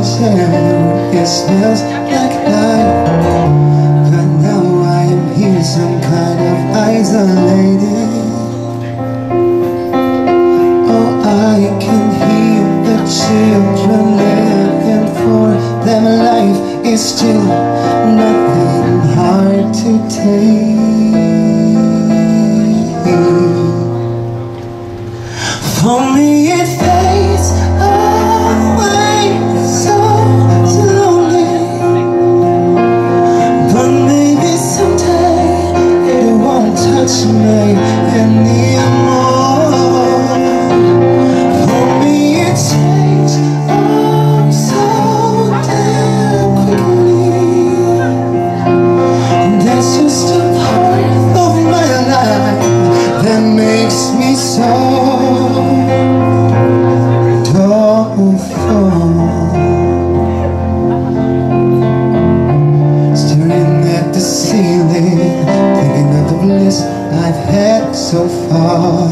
tell you, it smells like life. But now I am here, some kind of isolated. Oh, I can hear the children laughing, for them life is still nothing hard to take. For me it fades away so slowly, but maybe someday it won't touch me anymore. For me it changed so damn quickly. There's just a part of my life that makes me so staring at the ceiling, thinking of the bliss I've had so far.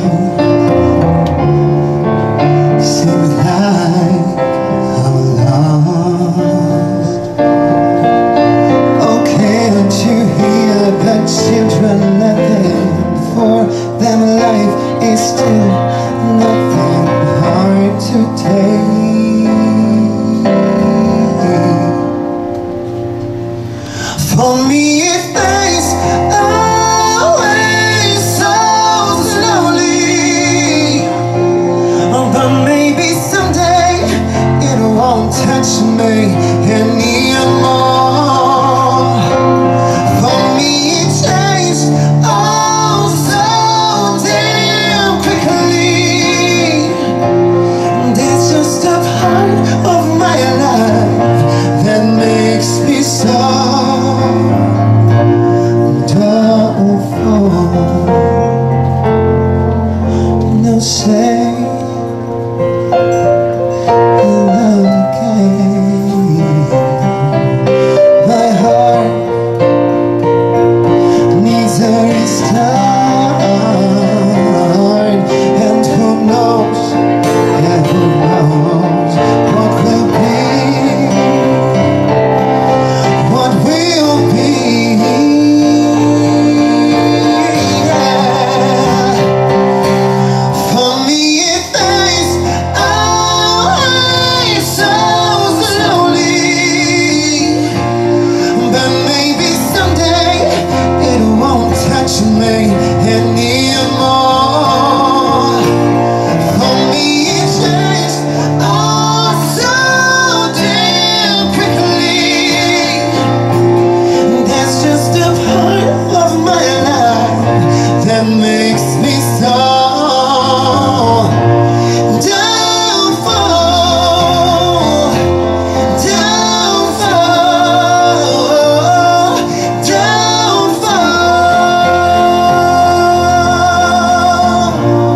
Seems like I'm lost. Oh, can't you hear the children laughing? For them life is still nothing hard to take. For me it fades away so slowly, but maybe someday it won't touch me anymore. For me it changed so damn quickly. There's just a part of my life that makes me so no say love again. My heart needs a restart, and who knows what will be, what will be. Makes me so downfall, downfall, downfall.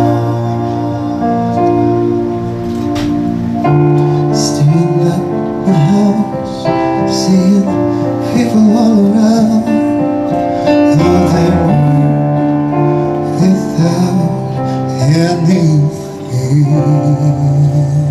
Staying at my house, seeing people all around, all there without anything.